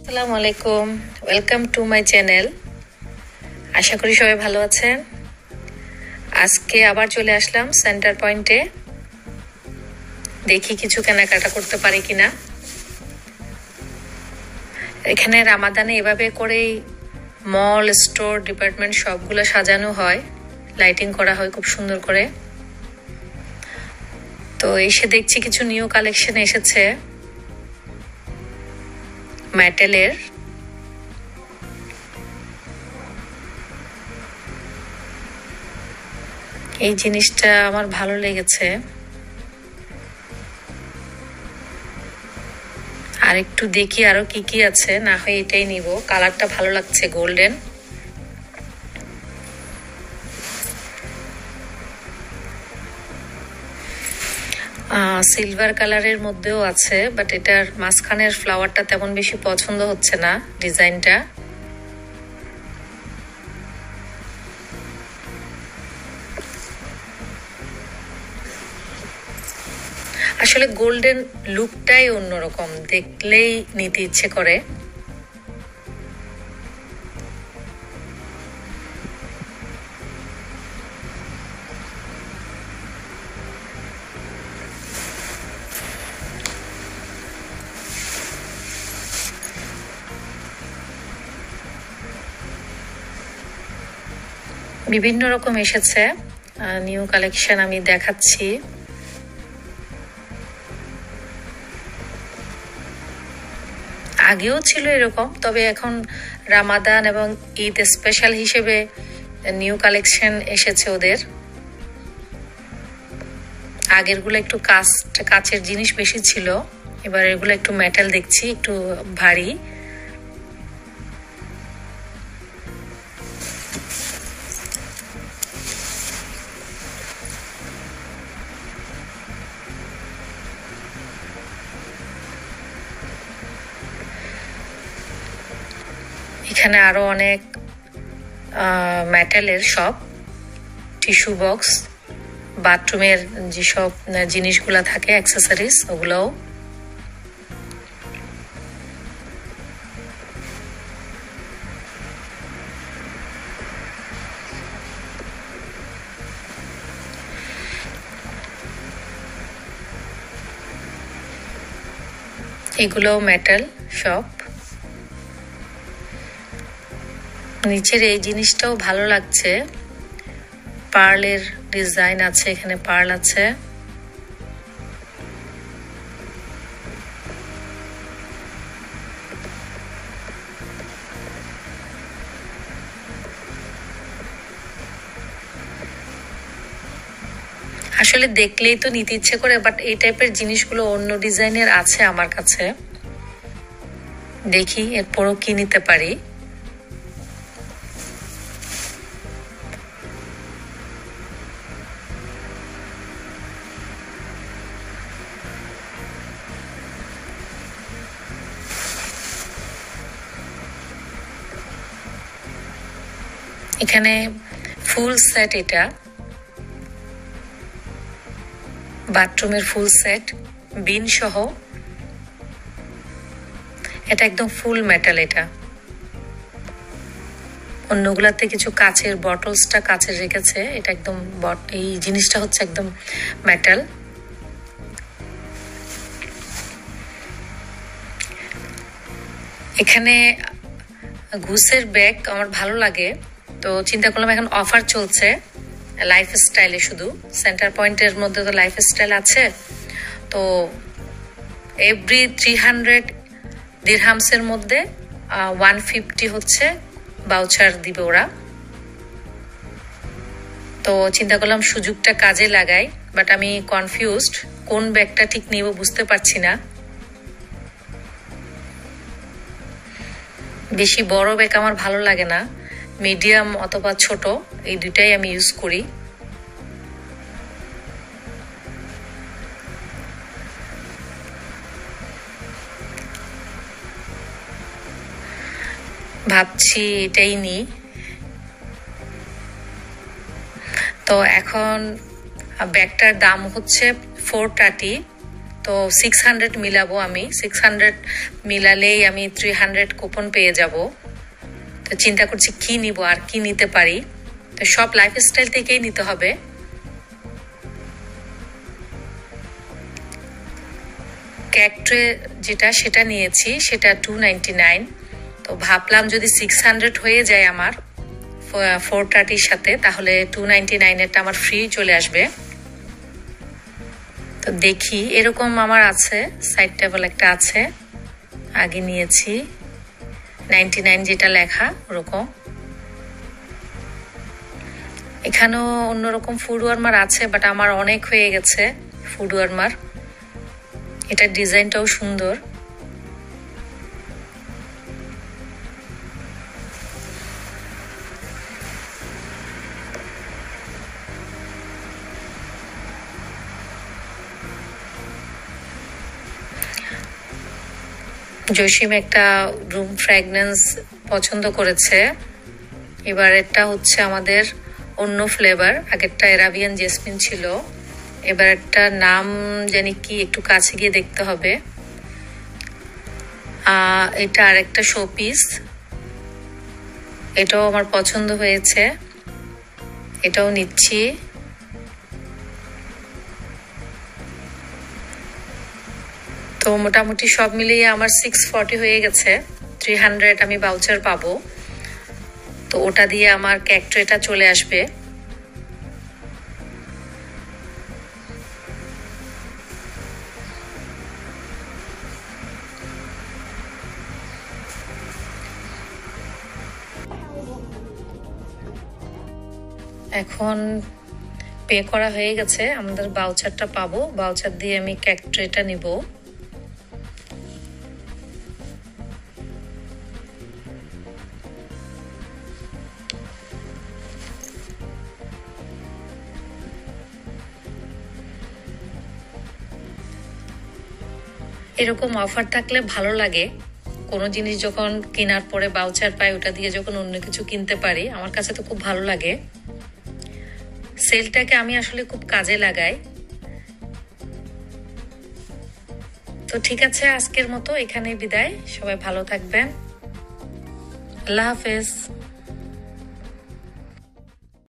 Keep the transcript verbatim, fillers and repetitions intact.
আসসালামু আলাইকুম, welcome to my channel. আশা করি সবাই ভালো আছেন। আজকে আবার চলে আসলাম সেন্টার পয়েন্টে, দেখি কিছু কেনাকাটা করতে পারি কিনা। এখানে রামাদানে এভাবে করেই মল, স্টোর, ডিপার্টমেন্ট সবগুলো সাজানো হয়, লাইটিং করা হয় খুব সুন্দর করে। তো এসে দেখছি কিছু নিউ কালেকশন এসেছে মেটালের। এই জিনিসটা আমার ভালো লেগেছে, আর একটু দেখি আরো কি কি আছে, না হয় এটাই নিব। কালারটা ভালো লাগছে, গোল্ডেন। সিলভার কালারের মধ্যেও আছে, বাট এটার মাঝখানের ফ্লাওয়ারটা তেমন বেশি পছন্দ হচ্ছে না, ডিজাইনটা। আসলে গোল্ডেন লুকটাই অন্যরকম, দেখলেই নিতে ইচ্ছে করে। বিভিন্ন রকম এসেছে নিউ কালেকশন, আমি দেখাচ্ছি। আগেও ছিল এরকম, তবে এখন রামাদান এবং ঈদ স্পেশাল হিসেবে নিউ কালেকশন এসেছে ওদের। আগেরগুলো একটু কাঁচ কাচের জিনিস বেশি ছিল, এবার এগুলো একটু মেটাল দেখছি, একটু ভারী। এখানে আরো অনেক মেটালের সব টিস্যু বক্স, বাথরুমের যেসব জিনিসগুলা থাকে, অ্যাক্সেসরিজ, ওগুলোও। এগুলোও মেটাল সব। নিচের এই জিনিসটাও ভালো লাগছে, পার্লের ডিজাইন আছে, এখানে পার্ল আছে। আসলে দেখলেই তো নিতে ইচ্ছে করে, বাট এই টাইপের জিনিসগুলো অন্য ডিজাইনের আছে আমার কাছে, দেখি এরপরও কি নিতে পারি। এখানে ফুল সেট, এটা বাথরুমের ফুল সেট, বিন সহ। এটা একদম ফুল মেটাল। এটা অন্যগুলাতে কিছু কাচের, বটলসটা কাচের রেখেছে, এটা একদম, এই জিনিসটা হচ্ছে একদম মেটাল। এখানে ঘুষের ব্যাগ আমার ভালো লাগে, তো চিন্তা করলাম এখন অফার চলছে লাইফ স্টাইলে, শুধু সেন্টার পয়েন্টের মধ্যে তো লাইফ স্টাইল আছে, তো এভরি থ্রি হান্ড্রেড দিরহামসের মধ্যে ওয়ান ফিফটি হচ্ছে ভাউচার দিবে ওরা। তো চিন্তা করলাম সুযোগটা কাজে লাগাই, বাট আমি কনফিউজড কোন ব্যাগটা ঠিক নিব, বুঝতে পারছি না। বেশি বড় ব্যাগ আমার ভালো লাগে না, মিডিয়াম অথবা ছোট, এই দুটাই আমি ইউজ করি। ভাবছি এটাই নি। তো এখন ব্যাগটার দাম হচ্ছে ফোর থার্টি, তো তো সিক্স হান্ড্রেড মিলাবো আমি, সিক্স হান্ড্রেড মিলালেই আমি থ্রি হান্ড্রেড কুপন পেয়ে যাব। তো চিন্তা করছি কি নিব আর কি নিতে পারি। তো সব লাইফস্টাইল থেকেই নিতে হবে। ক্যাকট্রে যেটা সেটা নিয়েছি, সেটা টু নাইনটি নাইন। তো ভাবলাম যদি সিক্স হান্ড্রেড হয়ে যায় আমার ফোর থার্টির সাথে, তাহলে টু নাইনটি নাইনেরটা আমার ফ্রি চলে আসবে। তো দেখি, এরকম আমার আছে, সাইড টেবল একটা আছে, আগে নিয়েছি নাইনটি নাইন যেটা লেখা ওরকম। এখানেও অন্যরকম ফুড ওয়ার্মার আছে, বাট আমার অনেক হয়ে গেছে ফুড ওয়ার্মার। এটার ডিজাইনটাও সুন্দর। জসিম একটা রুম ফ্র্যাগনেন্স পছন্দ করেছে। এবার এটা হচ্ছে আমাদের অন্য ফ্লেভার, আগেরটা এরাবিয়ান জেসমিন ছিল, এবার একটা নাম জানি কি, একটু কাছে গিয়ে দেখতে হবে। আহ এটা আরেকটা শোপিস, এটাও আমার পছন্দ হয়েছে, এটাও নিচ্ছি। তো মোটামুটি সব মিলিয়ে আমার সিক্স ফর্টি হয়ে গেছে, থ্রি হান্ড্রেড আমি ভাউচার পাবো। তো ওটা দিয়ে আমার ক্যাকট্রেটা চলে আসবে। এখন পে করা হয়ে গেছে, আমাদের ভাউচারটা পাবো, ভাউচার দিয়ে আমি ক্যাকট্রেটা নিব। এরকম অফার থাকলে ভালো লাগে, কোনো জিনিস যখন কেনার পরে ভাউচার পাই, ওটা দিয়ে যখন অন্য কিছু কিনতে পারি, আমার কাছে তো খুব ভালো লাগে। সেলটাকে আমি আসলে খুব কাজে লাগাই। তো ঠিক আছে, আজকের মতো এখানেই বিদায়। সবাই ভালো থাকবেন, আল্লাহ হাফেজ।